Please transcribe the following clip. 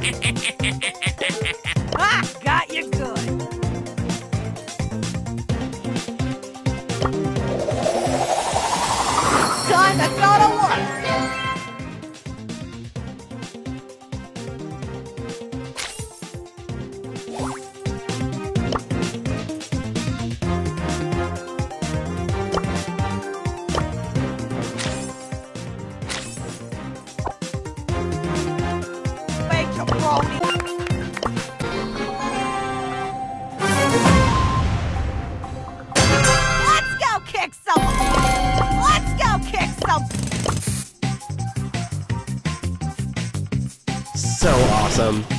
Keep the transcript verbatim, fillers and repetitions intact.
Ah, got you good. Time to go to work. Fake your brody. Let's go kick some. Let's go kick some. So awesome.